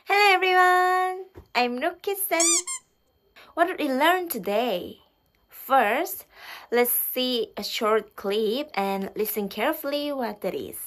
Hello everyone, I'm Ruki-san. What did we learn today? First, let's see a short clip and listen carefully what it is.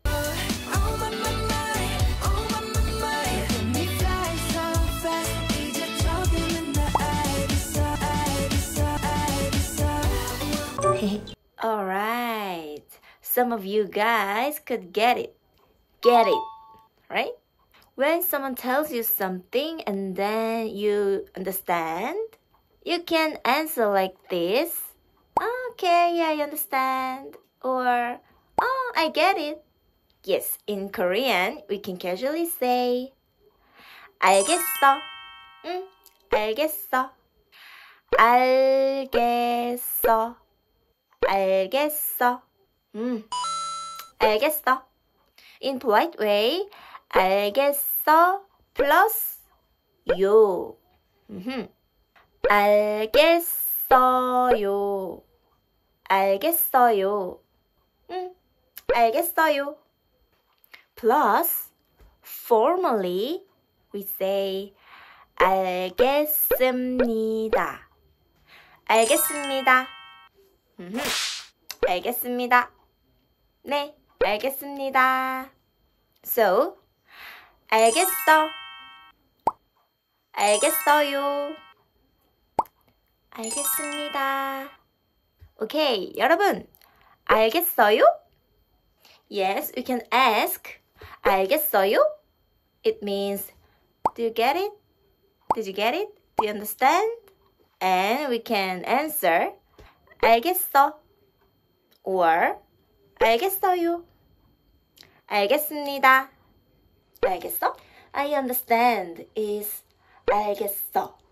Alright, some of you guys could get it, right? When someone tells you something and then you understand, you can answer like this. Okay, yeah, I understand. Or, oh, I get it. Yes, in Korean, we can casually say, 알겠어. 알겠어. 알겠어. 알겠어. 알겠어. In polite way, 알겠어 plus 요. 알겠어요. 알겠어요. 알겠어요. Plus, formally, we say 알겠습니다. 알겠습니다. 알겠습니다. 네, 알겠습니다. So, 알겠어. 알겠어요. 알겠습니다. Okay, 여러분, 알겠어요? Yes, we can ask, 알겠어요? It means, do you get it? Did you get it? Do you understand? And we can answer, 알겠어. Or, 알겠어요. 알겠습니다. 알겠어? I understand is 알겠어.